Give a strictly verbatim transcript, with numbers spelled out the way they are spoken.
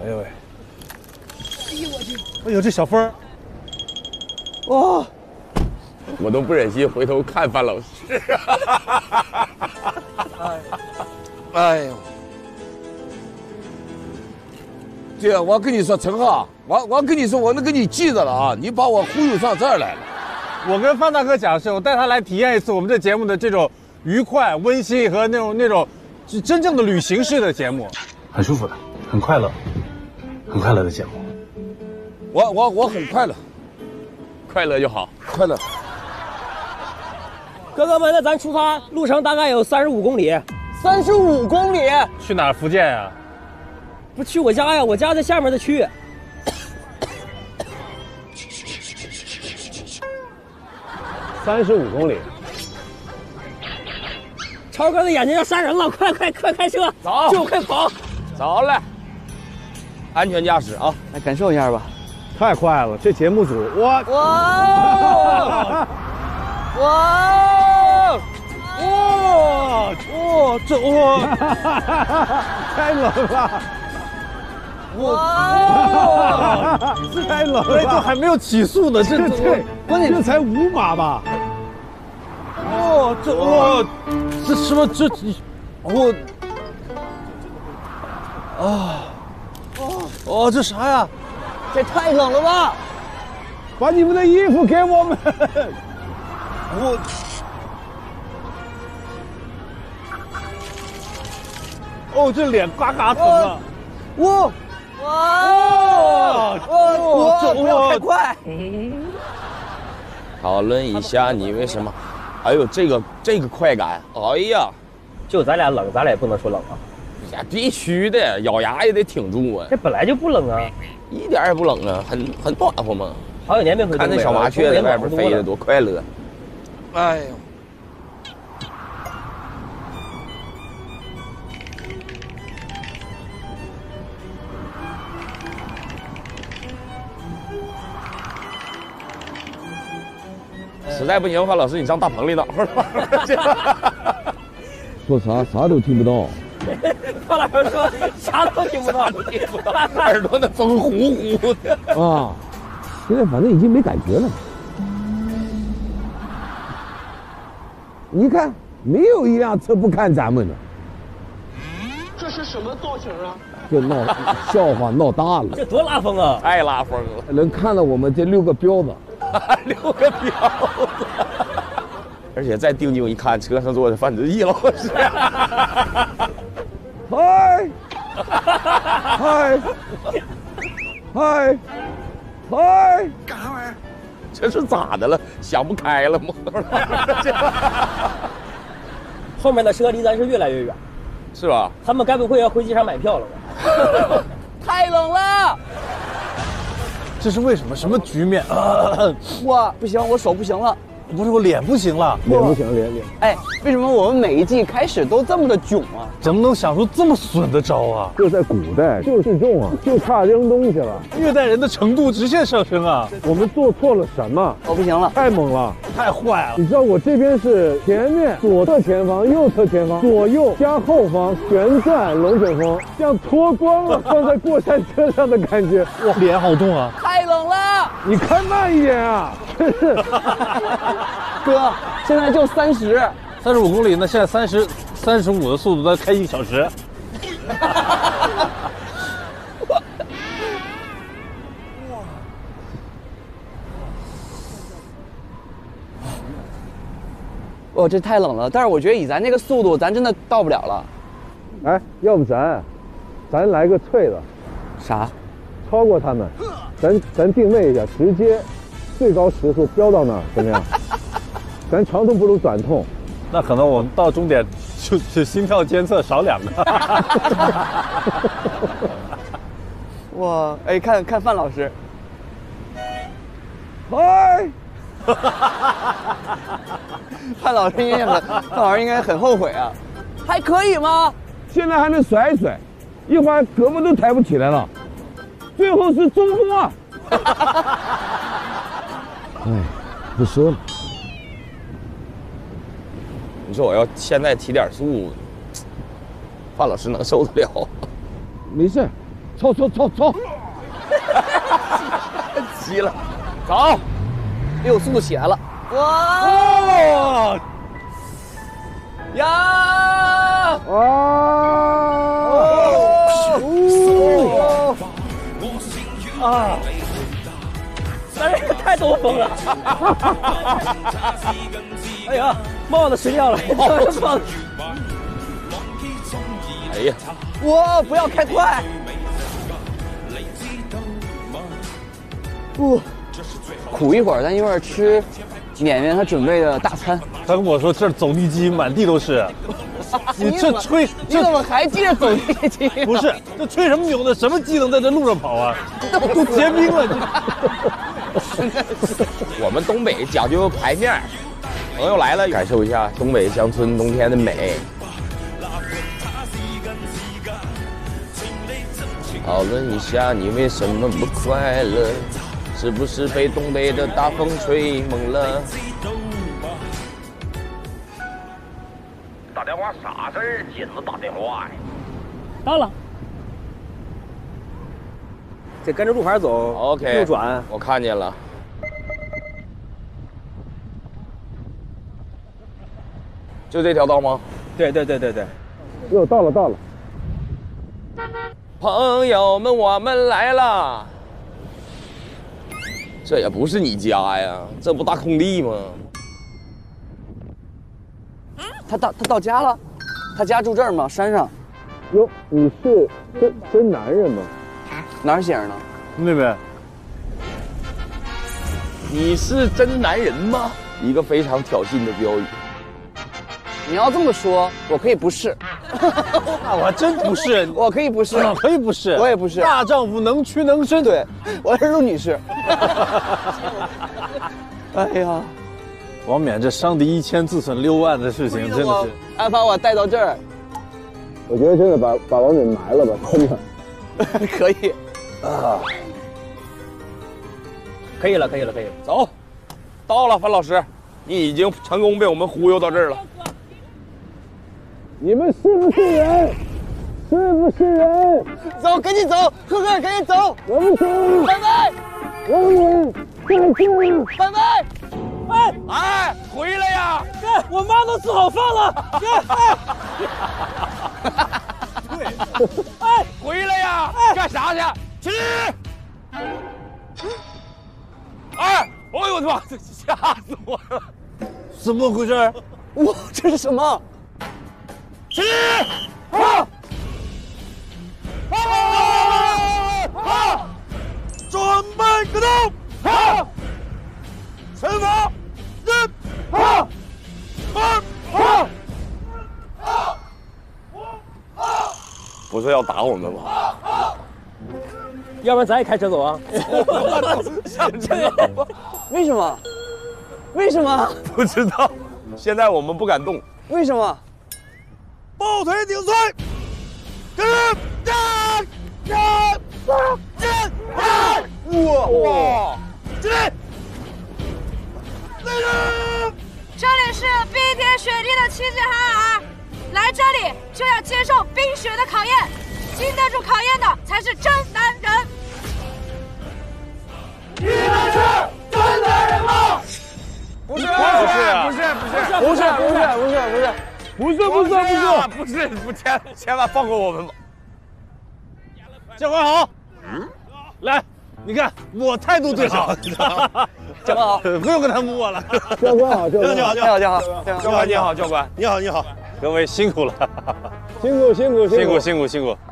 哎呦喂！哎呦我去！哎呦这小风儿， 哇！ 我都不忍心回头看范老师。 哎，哎呦！姐，我跟你说，陈浩，我我跟你说，我能给你记着了啊！你把我忽悠上这儿来了。 我跟范大哥讲是，我带他来体验一次我们这节目的这种愉快、温馨和那种那种，是真正的旅行式的节目，很舒服的，很快乐，很快乐的节目。 我我我很快乐， 快乐就好， 快乐。 哥哥们，那咱出发，路程大概有三十五公里。三十五公里？ 去哪儿？福建呀？ 不去我家呀，我家在下面的区。 三十五公里。 超哥的眼睛要杀人了，快快快开车， 走， 就快跑， 走了，安全驾驶啊！ 来感受一下吧。 太快了，这节目组，我哇哇哇哇这哇，太冷了。 哇！ 这太冷了，这还没有起速呢，这这关键这才五码吧？哦，这哇，这什么这我啊哦这啥呀？ 这太冷了吧！ 把你们的衣服给我们。我哦，这脸嘎嘎疼啊！ 哇！哇！哇！不要太快。 讨论一下你为什么？哎呦，这个这个快感，哎呀， 就咱俩冷，咱俩也不能说冷啊。 呀，必须的，咬牙也得挺住啊。 这本来就不冷啊， 一点也不冷啊，很很暖和嘛。 好几年没回东北了。 看那小麻雀在外边飞的多快乐。 哎呦！ 实在不行，范老师，你上大棚里等会儿吧。 说啥啥都听不到。 范老师说啥都听不到， 听不到，耳朵那风呼呼的啊！现在反正已经没感觉了。你看，没有一辆车不看咱们的。 这是什么造型啊？ 这闹笑话闹大了。 这多拉风啊！ 太拉风了， 能看到我们这六个彪子。 六个彪子，而且再定睛一看，车上坐的范志毅老师。 嗨，嗨，嗨，嗨， 干啥玩意儿？这是咋的了？想不开了吗？ 后面的车离咱是越来越远， 是吧？ 他们该不会要回机场买票了吧？太冷了。 这是为什么？什么局面？ 哇，不行，我手不行了。 不是我脸不行了， 脸不行，脸脸。 哎，为什么我们每一季开始都这么的囧啊？ 怎么能想出这么损的招啊？ 就在古代，就示众啊，就差扔东西了， 虐待人的程度直线上升啊！ 我们做错了什么？ 我不行了， 太猛了， 太坏了！ 你知道我这边是前面左侧前方，右侧前方，左右加后方旋转龙卷风，像脱光了放在过山车上的感觉。 哇，脸好痛啊！ 太冷了， 你开慢一点啊！真是， 哥，现在就三十， 三十五公里，那现在三十三十五的速度，再开一个小时。 哦，这太冷了。但是我觉得以咱这个速度，咱真的到不了了。 哎，要不咱，咱来个脆的， 啥？ 超过他们，咱咱定位一下，直接最高时速飙到那儿，怎么样？咱长痛不如短痛。 那可能我们到终点就就心跳监测少两个。 哇，哎，看看范老师， 嗨， 范老师应该很，范老师应该很后悔啊。还可以吗？ 现在还能甩一甩，一会儿胳膊都抬不起来了。最后是中锋啊！哎，不说了。 你说我要现在提点速，范老师能受得了？ 没事， 冲冲冲冲！ 急了，走！ 哎呦，速度起来了！哇！ 哦呀！ 啊！ 啊！但是太兜风了！哎呀，帽子湿掉了！帽子。 哎呀， 哇！不要开快！不，苦一会儿，咱一会儿吃绵绵他准备的大餐。 他跟我说这儿走地鸡满地都是，你这吹， 你怎么还记得走地鸡？ 不是这吹什么牛呢？什么鸡能在这路上跑啊？都结冰了！ 我们东北讲究排面，朋友来了，感受一下东北乡村冬天的美。讨论一下你为什么不快乐？是不是被东北的大风吹懵了？打电话啥事儿？紧着打电话呀！ 到了，得跟着路牌走。 OK， 右转。 我看见了。就这条道吗？ 对对对对对。 又到了到了。 朋友们，我们来了。这也不是你家呀，这不大空地吗？ 他到他到家了，他家住这儿吗？山上？ 哟，你是真真男人吗？ 哪儿写着呢？ 妹妹， 你是真男人吗？一个非常挑衅的标语。 你要这么说，我可以不是。 那我还真不是， 我可以不是， 可以不是， 我也不是。 大丈夫能屈能伸。 对，我是陆女士。哎呀， 王冕这伤敌一千自损六万的事情，真的是。 还把我带到这儿， 我觉得真的把把王冕埋了吧，真的。 可以。 啊， 可以了，可以了，可以了。 走，到了，樊老师，你已经成功被我们忽悠到这儿了。 你们是不是人？是不是人？ 走，赶紧走，赫赫，赶紧走。 我们走。 拜拜， 王冕，再见。 拜拜。 哎哎，回来呀！ 哥，我妈都吃好饭了。哥，哎， 哎，回来呀！干啥去？去！哎，哎呦我的妈！这吓死我了！ 怎么回事？ 哇，这是什么？ 起！啊！啊！啊！准备格斗！啊！前方，一，啊！二，啊！不是要打我们吗？ 要不然咱也开车走啊？ 上车！ 为什么？为什么？ 不知道。现在我们不敢动。 为什么？ 抱腿顶碎，跟呀呀进来！哇哇！进来！那个， 这里是冰天雪地的齐齐哈尔，来这里就要接受冰雪的考验，经得住考验的才是真男人。 你们是真男人吗？不是，不是，不是，不是， 不是，不是，不是，不是。 不是不是不是不是不千千万放过我们吧！ 教官好，嗯，来，你看我态度最好， 教官好， 不用跟他摸了。 教官好，教官好， 你好，你好， 教官你好，教官你好你好，各位辛苦了， 辛苦辛苦辛苦辛苦辛苦。